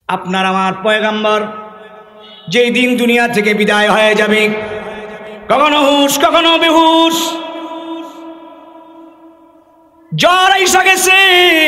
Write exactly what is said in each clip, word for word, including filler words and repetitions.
আপনার আমার পয়গম্বর যেই দিন দুনিয়া থেকে বিদায় হয়ে যাবে, কখনো হুঁশ কখনো বেহুশ, জ্বর এসে গেছে,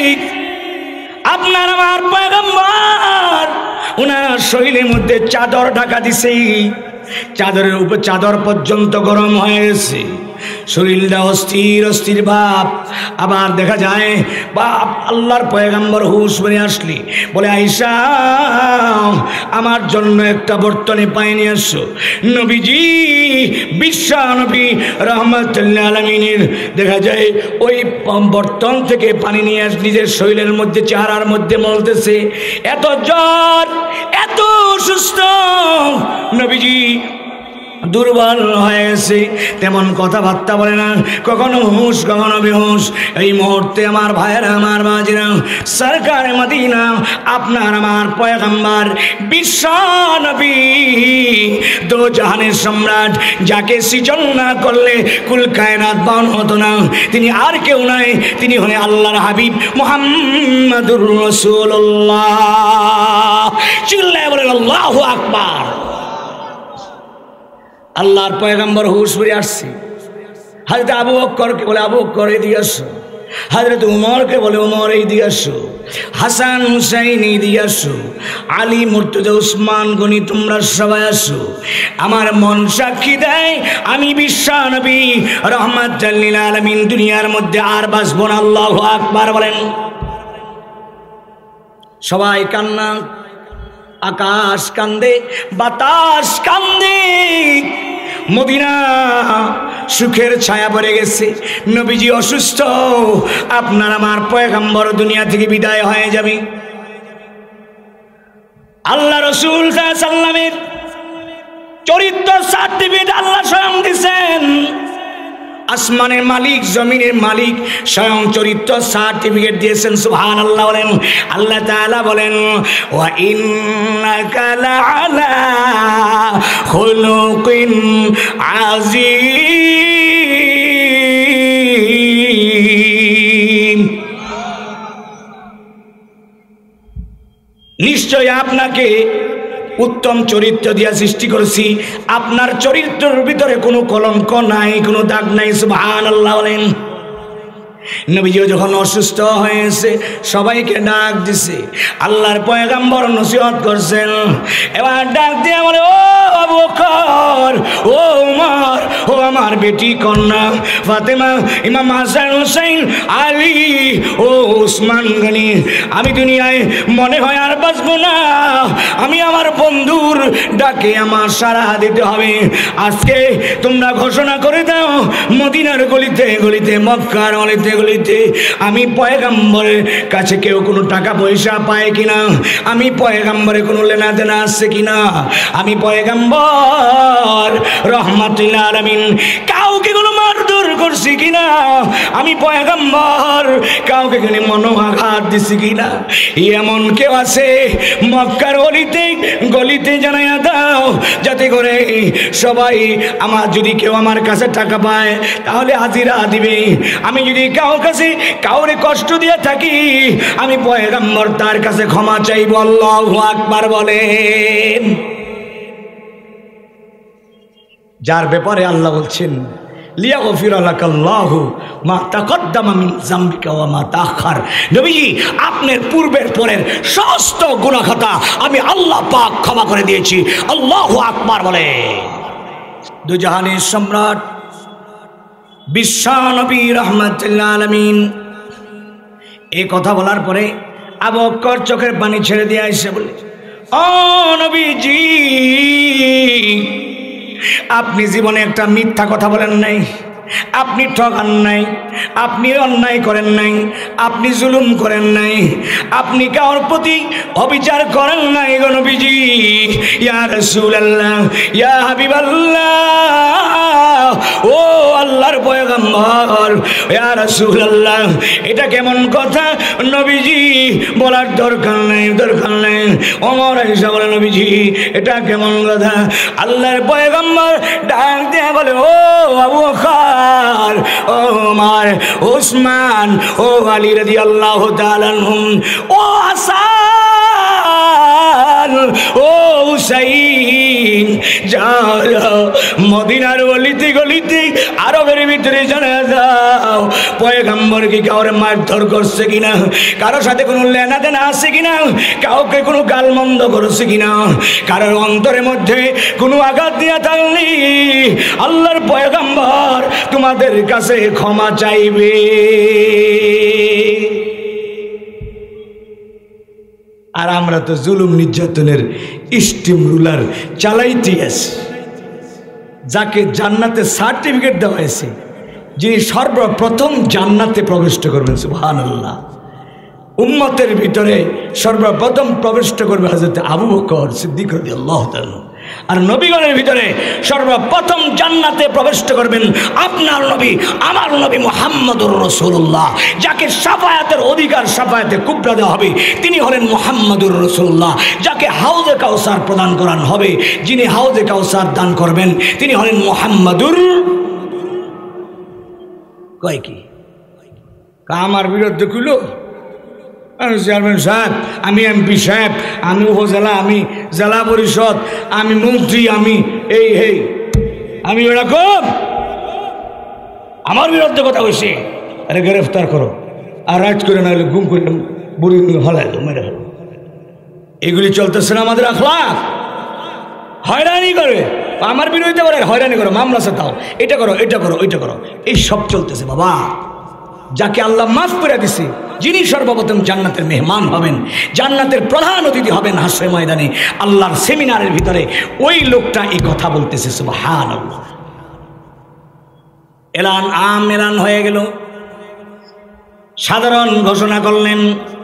আপনার আমার পয়গম্বর ওনার শরীরের মধ্যে চাদর ঢাকা দিছে, চাদরের উপর চাদর পর্যন্ত গরম হয়ে গেছে, শরীরটা অস্থির অস্থির ভাব। আবার দেখা যায় বাপ আল্লাহর পয়গম্বর হুঁশ বেড়ে আসলি বলে, আয়েশা আমার জন্য একটা বর্তনে পানি নিয়ে আসো। নবীজি বিশ্ব নবী রহমতুল্লাহ আলামিনের দেখা যায় ওই বর্তন থেকে পানি নিয়ে আস নিজের শরীরের মধ্যে চেহারার মধ্যে মলতেছে। এত জ্বর, এত সুস্থ, নবীজি দুর্বল হয়ে গেছে, তেমন কথাবার্তা বলে না, কখনো হুঁশ কখনো বেহুশ। এই মুহূর্তে আমার ভাইয়েরা, আমার বাজিরা, সরকার মদিনা আপনার আমার পয়গম্বর বিশ্ব নবী দো জাহানের সম্রাট, যাকে সৃজন না করলে কুল কায়নাত বান হতো না, তিনি আর কেউ নাই, তিনি হলেন আল্লাহর হাবিব মুহাম্মাদুর রাসূলুল্লাহ। চিল্লায় বলেন আল্লাহু আকবার। আল্লাহর পয়গম্বর হুঁশ ফিরে আসছে। হযরত আবু বকরকে বলে, আবু বকর এদিকে আসো। হযরত উমরকে বলে, উমর এইদিকে আসো। হাসান হুসাইন এইদিকে আসো। আলী মুর্তজা উসমান গনি তোমরা সবাই আসো। আমার মন সাক্ষী দেয় আমি বিশ্ব নবী রাহমাতুল লিল আলামিন দুনিয়ার মধ্যে আর বাঁচব না। আল্লাহু আকবার বলেন। সবাই কান্না, আকাশ কান্দে, বাতাস কান্দে, মদিনা সুখের ছায়া পড়ে গেছে। নবীজি অসুস্থ, আপনার আমার পয়গম্বর দুনিয়া থেকে বিদায় হয়ে যাবে। আল্লাহ রাসূল সাল্লাল্লাহু আলাইহি ওয়াসাল্লামের চরিত্র সার্টিফিকেট আল্লাহ স্বয়ং দিয়েছেন। আসমানের মালিক, জমিনের মালিক স্বয়ং চরিত্র সার্টিফিকেট দিয়েছেন। সুবহানাল্লাহ বলেন। আল্লাহ তাআলা বলেন, ওয়া ইন্নাকা লাআলা খুলুকিন আযীম। নিশ্চয় আপনাকে উত্তম চরিত্র দিয়া সৃষ্টি করেছি, আপনার চরিত্রের ভিতরে কোনো কলঙ্ক নাই, কোনো দাগ নাই। সুবহানাল্লাহ বলেন। নবীজিও যখন অসুস্থ হয়েছে সবাইকে ডাক দিছে, আল্লাহর পয়গম্বর নসিহত করছেন। এবার ডাক দিয়ে বলে, ও আবু বকর, ও উমর, ও আমার বেটি কন্যা ফাতেমা, ইমাম হাসান হুসাইন, আলী, ও উসমান গনি, আমি দুনিয়ায় মনে হয় আর বাঁচবো না, আমি আমার বন্ধুর ডাকে আমার সাড়া দিতে হবে। আজকে তোমরা ঘোষণা করে দাও, মদিনার গলিতে গলিতে, মক্কার গলিতে গলিতে আমি পয়গম্বরের কাছে কেউ কোনো টাকা পয়সা পায় কিনা, আমি পয়গম্বরের কোনো লেনা দেনা আছে কিনা, আমি পয়গম্বর রহমাতুল আলামিন কাউকে কোনো মারধর করছি কিনা, আমি পয়গম্বর কাউকে কোনো মনোআঘাত দিছি কিনা, এমন কেউ আছে মক্কার গলিতে গলিতে জানাইয়া দাও, যাতে করে সবাই আমার, যদি কেউ আমার কাছে টাকা পায় তাহলে হাজিরা দিবে, আমি যদি কারোর কাছে কাউরে কষ্ট দিয়ে থাকি আমি পয়গম্বর তার কাছে ক্ষমা চাইব। আল্লাহু আকবার বলেন। যার ব্যাপারে আল্লাহ বলছেন, লিয়াগফির লাকাল্লাহু মা তাকদ্দামা মিন যামবিকা ওয়া মা তাআখার। নবীজি আপনার পূর্বের পরের সমস্ত গুনাহ খাতা আমি আল্লাহ পাক ক্ষমা করে দিয়েছি। আল্লাহু আকবার বলে। দু জাহানের সম্রাট বিশ্ব নবী রাহমাতুল আলামিন এই কথা বলার পরে আবু বকর চোখের পানি ছেড়ে দিয়ে এসে বলে, ও নবীজি, আপনি জীবনে একটা মিথ্যা কথা বলেন নাই, আপনি ঠকান নাই, আপনি অন্যায় করেন নাই, আপনি জুলুম করেন নাই, আপনি কারোর প্রতি অবিচার করেন নাই গো নবীজি। ইয়া রাসূলুল্লাহ, ইয়া হাবিবাল্লাহ, ও আল্লাহর পয়গম্বর, ইয়া রাসূলুল্লাহ, এটা কেমন কথা নবীজি? বলার দরকার নাই, দরকার নাই। ওমর আয়েশা বলে, নবীজি এটা কেমন কথা? আল্লাহর পয়গম্বর ডাক দিয়ে বলে, ও আবু বকর, ও ওমর, উসমান, ও আলী রাদিয়াল্লাহু তাআলা আনহুম, ও হাসান, যাও যাও মদিনার গলিতে গলিতে আরবের ভিতরে জানা যাও পয়গম্বর কি কাউরে মারধর করছে কিনা, কারো সাথে কোনো লেনা দেনা আছে কিনা, কাউকে কোনো গালমন্দ করছে কিনা, কারোর অন্তরের মধ্যে কোনো আঘাত দিয়া থাকলে আল্লাহর পয়গম্বর তোমাদের কাছে ক্ষমা চাইবে। আর আমরা তো জুলুম নির্যাতনের স্টিম রুলার চালাইতে আছি। যাকে জান্নাতে সার্টিফিকেট দেওয়া হয়েছে, যিনি সর্বপ্রথম জান্নাতে প্রবেশ করবেন, সুবহানাল্লাহ, উম্মতের ভিতরে সর্বপ্রথম প্রবেশ করবে হযরত আবু বকর সিদ্দিক রাদিয়াল্লাহু তাআলা। আর নবীগণের ভিতরে সর্বপ্রথম জান্নাতে প্রবেশ করবেন আপনার নবী, আমার নবী মুহাম্মদুর রাসূলুল্লাহ, যাকে শাফায়াতের অধিকার শাফায়াতে কুবরা দেওয়া হবে, তিনি হলেন মুহাম্মদুর রাসূলুল্লাহ। যাকে হাউজে কাউসার প্রদান করানো হবে, যিনি হাউজে কাউসার দান করবেন, তিনি হলেন মুহাম্মদুর। কয় কি আমার বিরুদ্ধে কইলো আমি চেয়ারম্যান সাহেব, আমি এমপি সাহেব, আমি উপজেলা, আমি জেলা পরিষদ, আমি মন্ত্রী, আমি এই এই আমি এরকম আমার বিরুদ্ধে কথা বলছি, আরে গ্রেফতার করো আর রাজ করে না হলে গুম করে বুড়ি হলাই মেরে হলো। এগুলি চলতেছে না আমাদের আখলাক। হয়রানি করে আমার বিরুদ্ধে করে, হয়রানি করো, মামলা সাথাও, এটা করো, এটা করো, ওইটা করো, এই সব চলতেছে। বাবা, যাকে আল্লাহ মাফ করে দিছে, যিনি সর্বপ্রথম জান্নাতের মেহমান হবেন, জান্নাতের প্রধান অতিথি হবেন হাসরে ময়দানে আল্লাহর সেমিনারের ভিতরে, ওই লোকটা এই কথা বলতেছে। সুবহানাল্লাহ। এলান আম এলান হয়ে গেল, সাধারণ ঘোষণা করলেন।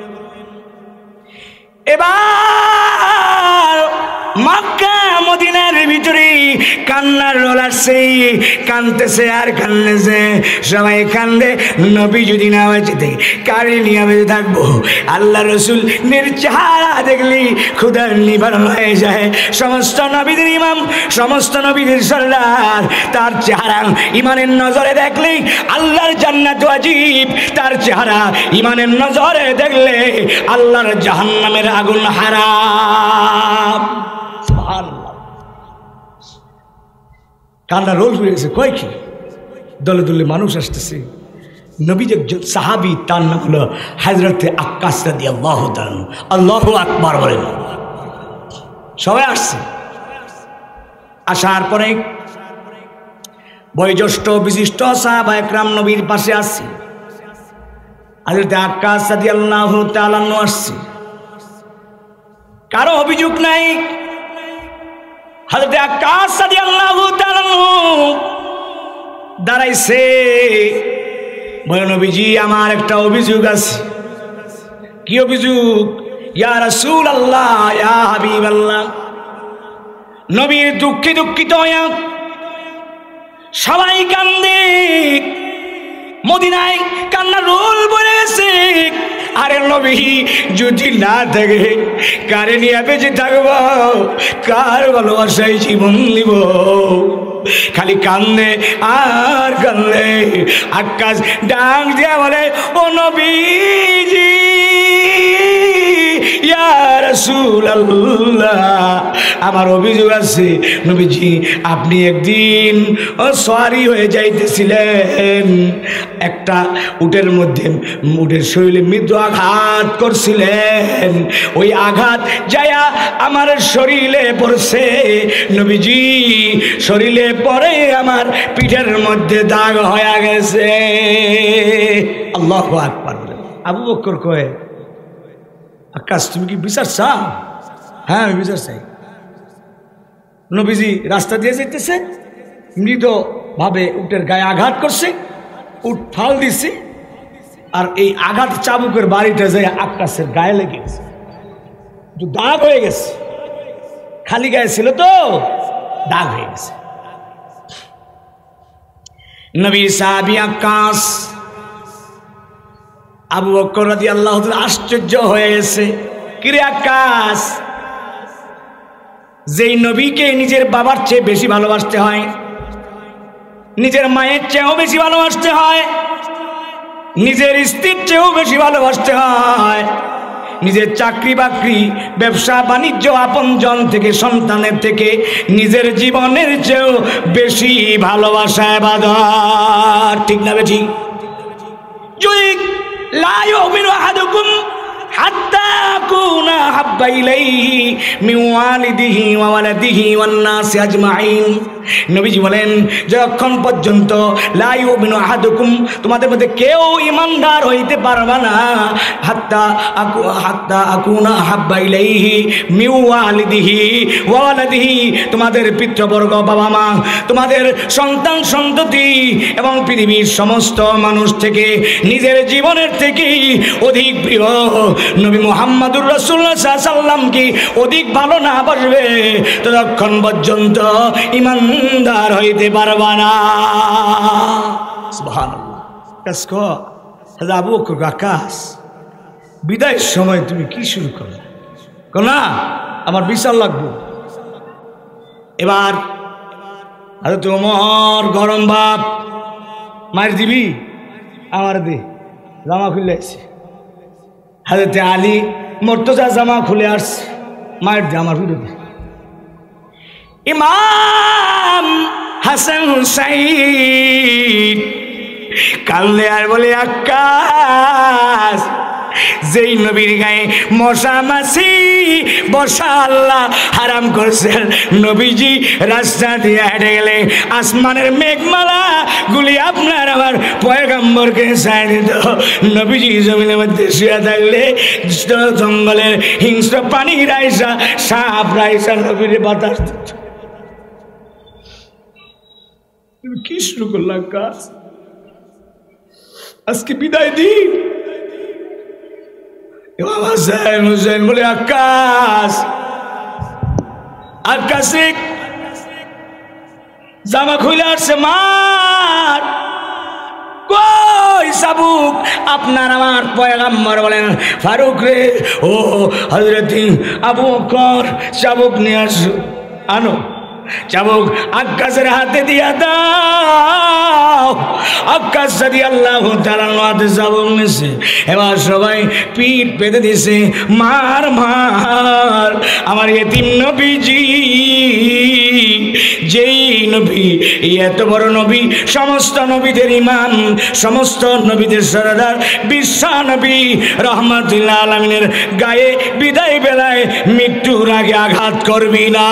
এবার মক্কা মদিনার ভিতরে কান্নার রোল আসছে, কানতেছে আর কান্দেছে, সবাই কান্দে। নবী যদি না বেঁচে কারে নিয়ে বেঁচে থাকবো? আল্লাহ রসুল নির্চেহারা দেখলি ক্ষুধার নিবারণ হয়ে যায়। সমস্ত নবীদের ইমাম, সমস্ত নবীদের সর্দার, তার চেহারা ইমানের নজরে দেখলেই আল্লাহর জান্নাত ওয়াজিব, তার চেহারা ইমানের নজরে দেখলে আল্লাহর জাহান্নামের আগুন হারাম। কান্না রোল হয়েছে। কয় কি দলে দলে মানুষ আসতেছে। নবীর একজন সাহাবী, তার নাম হলো হযরতে আক্কাস রাদিয়াল্লাহু তাআলা। আল্লাহু আকবার বলেন। সবাই আসছে। আসার পরে বয়োজ্যেষ্ঠ বিশিষ্ট সাহাবা একরাম নবীর পাশে আসছে। হযরতে আক্কাস রাদিয়াল্লাহু তাআলা আসছে, কারো অভিযোগ নাই। হযরতে আক্কাস রাদিয়াল্লাহু তাআলা দাঁড়াইছে, বলে নবীজি আমার একটা অভিযোগ আছে। কি অভিযোগ? ইয়া রাসূলুল্লাহ, ইয়া হাবিবাল্লাহ। নবীর দুঃখে দুঃখিত হইয়া সবাই কান্দে, মদিনায় কান্নার রোল বলে গেছে। আরে নবী যদি না থাকে কারে নিয়ে বেঁচে থাকবো? কার ভালোবাসায় জীবন দিব? খালি কান্দে আর কান্দে। আকাশ ডাক দিয়া বলে, ও নবীজি, ইয়া রাসূলুল্লাহ, আমার অভিযোগ আছে। নবীজি আপনি একদিন ও সওয়ারি হয়ে যাইতেছিলেন, একটা উটের মধ্যে উটের শরীরে মৃদু আঘাত করছিলেন। ওই আঘাত যায়া আমার শরীরে পড়ছে। নবীজি শরীরে পরে আমার পিঠের মধ্যে দাগ হয়ে গেছে। আল্লাহু আকবার। আবু বকর কয়, আকাশ তুমি কি বিচার চাও? হ্যাঁ আমি বিচার চাই। নবীজি রাস্তা দিয়ে যেতেছে, মৃদু ভাবে উটের গায়ে আঘাত করছে, উট ফাল দিছে, আর এই আঘাত চাবুকের বাড়িটা যায় আকাশের গায়ে লেগে গেছে, দাগ হয়ে গেছে। খালি গায়ে ছিল তো, দাগ হয়ে গেছে। নবী সাহাবী আকাশ আবু বকর রাদিয়াল্লাহু তাআলা আশ্চর্য হয়ে গেছে। কিরে আকাশ, যেই নবীকে নিজের বাবার চেয়ে বেশি ভালোবাসতে হয়, নিজের মায়ের চেয়েও বেশি ভালোবাসতে হয়, নিজের স্ত্রীর চেয়েও বেশি ভালোবাসতে হয়, নিজের চাকরি বাকরি ব্যবসা বাণিজ্য আপনজন থেকে সন্তানের থেকে নিজের জীবনের চেয়েও বেশি ভালোবাসা ইবাদত। ঠিক না বেঠিক? যদি লা ইউমিনু আহাদুকুম হাত্তা আকুনা হাব্বা ইলাইহি মিন ওয়ালিদিহি ওয়া ওয়ালাদিহি ওয়ান নাস আজমাইন। নবীজি বলেন, যতক্ষণ পর্যন্ত লা ইউমিনু আহাদুকুম, তোমাদের মধ্যে কেউ ঈমানদার হইতে পারবে না, হাত্তা আকু হাত্তা আকুনা হাব্বা ইলাইহি মিন ওয়ালিদিহি ওয়া ওয়ালাদিহি, তোমাদের পিতৃবর্গ, বাবা মা, তোমাদের সন্তান সন্ততি এবং পৃথিবীর সমস্ত মানুষ থেকে নিজের জীবনের থেকেই অধিক প্রিয় নবী মুহাম্মদুর রাসূলুল্লাহ সাল্লাল্লাহু আলাইহি ওয়াসাল্লাম কি অধিক ভালো না বাসবে, ততক্ষণ পর্যন্ত ঈমানদার হইতে পারবা না। সুবহানাল্লাহ। কাসকো আবু বকর আকাশ, বিদায়ের সময় তুমি কি শুরু করলে? না আমার বিশাল লাগবে। এবার আরে তোমার গরম বাপ, মায়ের দিবি আমার দে, জামা খুলে আসছে। হাজরতে আলী মর্তজা জামা খুলে আসছে, মায়ের দে আমার বিরুদ্ধে। ইমাম হাসান হুসাইন কান্দে আর বলে, আকাশ, যেই নবীর গায়ে মশা মাছি বসা আল্লাহ হারাম করছেন, নবীজি রাস্তা দিয়ে হেঁটে গেলে আসমানের মেঘমালা গুলি আপনার আমার পয়গম্বরকে ছাই দিত। নবীজি জমিনের মধ্যে শুয়ে থাকলে জঙ্গলের হিংস্র পানি রাইসা সাপ রাইসা নবীর বাতাস দিত। তুমি কি শুরু করলা কাজ? আজকে বিদায় দিন। হুসেন হুসেন বলে, আকাশ, আকাশ জামা খুলে আসছে, মার কই চাবুক? আপনার আমার পয়গম্বর বলেন, ফারুক রে, ও হযরত আবু বকর, চাবুক নিয়ে আসো, আনো। চাবুক আকাশের হাতে দিয়া দাও। আকাশ রাদিয়াল্লাহু তাআলা হাতে চাবুক নিছে। এবার সবাই পিঠ পেতে দিছে, মার মার আমার এতিম নবীজি, যেই নবী, এত বড় নবী, সমস্ত নবীদের ইমাম, সমস্ত নবীদের সরদার, বিশ্ব নবী রহমাতুল আলামিনের গায়ে বিদায় বেলায় মৃত্যুর আগে আঘাত করবি না।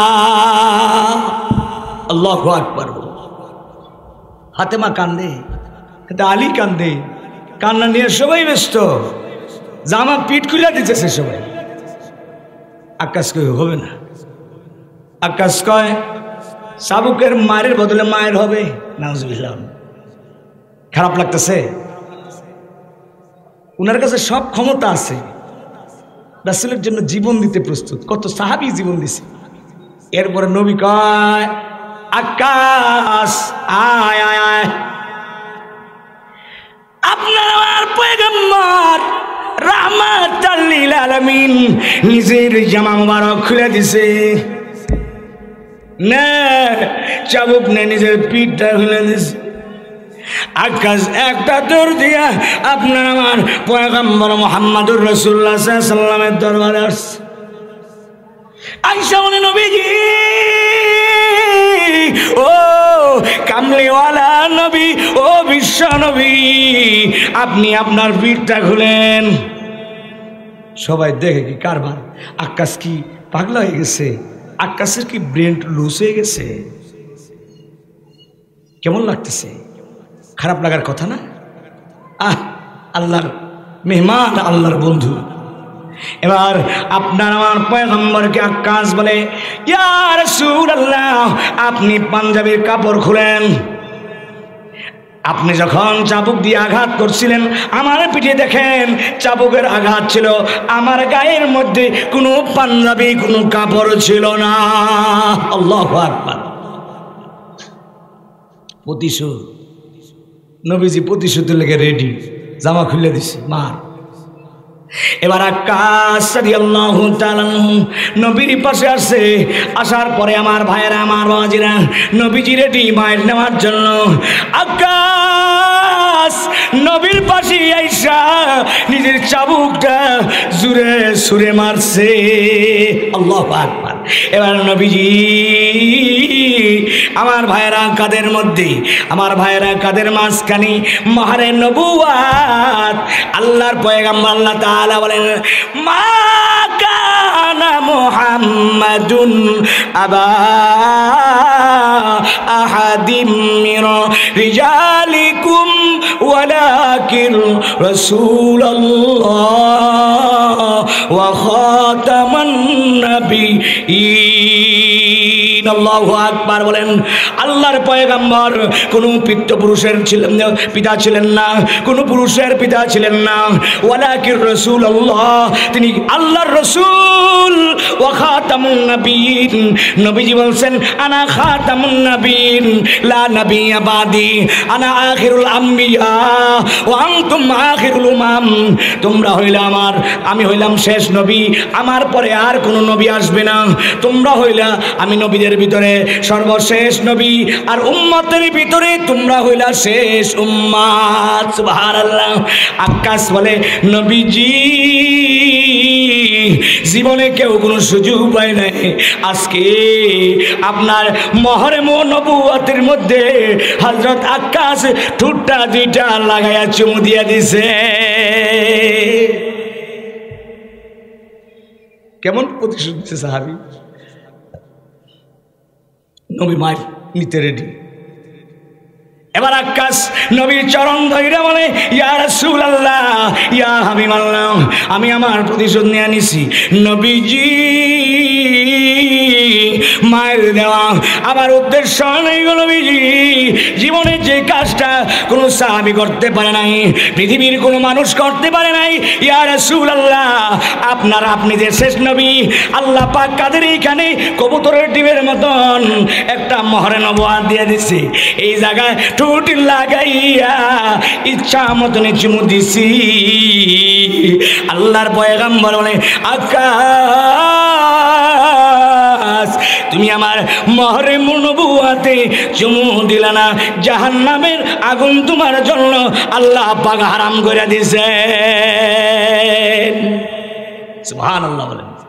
আল্লাহু আকবার। ফাতেমা কান্দে, আলী কান্দে, কান্না নিয়ে সবাই ব্যস্ত, জামা পিঠ খুলে দিতেছে সবাই। আকাশ কয় হবে না। আকাশ কয় চাবুকের মায়ের বদলে মায়ের হবে। নাউজুবিল্লাহ। খারাপ লাগতেছে? উনার কাছে সব ক্ষমতা আছে, রাসূলের জন্য জীবন দিতে প্রস্তুত। কত সাহাবী জীবন দিছে। এরপরে নবী কয়, আকাশ আয় আয় আয়। আপনার আমার পয়গম্বর রাহমাতাল লিল আলামিন নিজের জামা মুবারক খুলে দিছে, না চাবুক নে নিজের পিঠটা খুলে দিছে। আকাশ একটা দৌড় দিয়া আপনার আমার পয়গম্বর মুহাম্মদুর রাসূলুল্লাহ সাল্লাল্লাহু আলাইহি ওয়াসাল্লামের দরবারে আসছে। আয়েশা বলে, নবীজি, ও কামলিওয়ালা নবী, ও বিশ্ব নবী, আপনি আপনার পিঠটা খুলেন। সবাই দেখে কি কারবার, আকাশ কি পাগলা হয়ে গেছে? আকাশের কি ব্রেন লুজ হয়ে গেছে? কেমন লাগতেছে? খারাপ লাগার কথা না? আহ, আল্লাহর মেহমান, আল্লাহর বন্ধু। এবার আপনার আমার পয়গম্বরকে আকাশ বলে, ইয়া রাসূলুল্লাহ, আপনি পাঞ্জাবির কাপড় খুলেন। আপনি যখন চাবুক দিয়ে আঘাত করছিলেন আমার পিঠে, দেখেন চাবুকের আঘাত ছিল, আমার গায়ের মধ্যে কোনো পাঞ্জাবি, কোনো কাপড় ছিল না। আল্লাহু আকবার। প্রতিশোধ, নবীজি প্রতিশোধের লেগে রেডি, জামা খুলে দিছে, মার। এবার আকাশ রাদিয়াল্লাহু তাআলা নবীর পাশে আসে। আসার পরে আমার ভাইয়েরা, আমার বাবাজিরা, নবীজি রেডি মায়ের নেওয়ার জন্য। আকাশ আক্কাস নবীর পাশে আইসা নিজের চাবুকটা জুরে সুরে মারছে। আল্লাহু আকবার। এবার নবীজি আমার ভাইরা কাদের মধ্যে, আমার ভাইরা কাদের মাঝখানে মাহারে নবুয়াত। আল্লাহর পয়গম্বর আল্লাহ তাআলা বলেন মা কানা মুহাম্মাদুন আবা আহাদিম মির রিজালিকুম ওয়ালাকিন রাসূলুল্লাহ ওয়া খাতামান নাবিয়্যিন। আল্লাহু আকবার বলেন। আল্লাহর পয়গম্বর কোন পিতৃ পুরুষের ছিলেন পিতা ছিলেন না, কোন পুরুষের পিতা ছিলেন না। ওয়ালাকিন রাসূলুল্লাহ, তিনি আল্লাহর রাসূল। ওয়া খাতামুন নাবিয়্যিন, নবীজি বলেন আনা খাতামুন নাবিয়্যিন লা নাবিয়্যা বাদি, আনা আখিরুল আম্বিয়া ওয়া আনতুম আখিরুল উমাম। তোমরা হইলা আমার, আমি হইলাম শেষ নবী, আমার পরে আর কোনো নবী আসবে না। তোমরা হইলা আমি নবীদের ভিতরে সর্বশেষ নবী, আর উম্মতের ভিতরে তোমরা হইলা শেষ উম্মত। সুবহানাল্লাহ। আক্কাস বলে নবীজি জীবনে কেউ কোনো সুযোগ পায় নাই, আজকে আপনার মহরম নবুয়তের মধ্যে হযরত আক্কাস ঠুটটা দুইটা লাগাইয়া চুমু দিয়া দিছে। কেমন প্রতিশোধ দিচ্ছে সাহাবী। নবী মার নিতে রেডি। এবার আক্কাস নবীর চরণ ধইরা বলে ইয়া রাসূলুল্লাহ ইয়া হাবিবাল্লাহ, আমি আমার প্রতিশোধ নিয়ে নিছি। নবীজি মায়ের দেওয়া আমার উদ্দেশ্য নেই গো নবীজি। জীবনে যে কাজটা কোনো সাহাবী করতে পারে নাই, পৃথিবীর কোনো মানুষ করতে পারে নাই, ইয়া রাসূলুল্লাহ আপনার আপনি যে শেষ নবী, আল্লাহ পাক কাদের এইখানে কবুতরের ডিমের মতন একটা মোহরে নবুয়ত দিয়ে দিছে। এই জায়গায় ঠোঁট লাগাইয়া ইচ্ছা মতন চুমু দিছি। আল্লাহর পয়গম্বর বলে আক্কাস তুমি আমার মোহরে নবুয়তে চুমু দিলা না, জাহান্নামের আগুন তোমার জন্য আল্লাহ পাক হারাম করে দিয়েছেন। সুবহানাল্লাহ বলেন।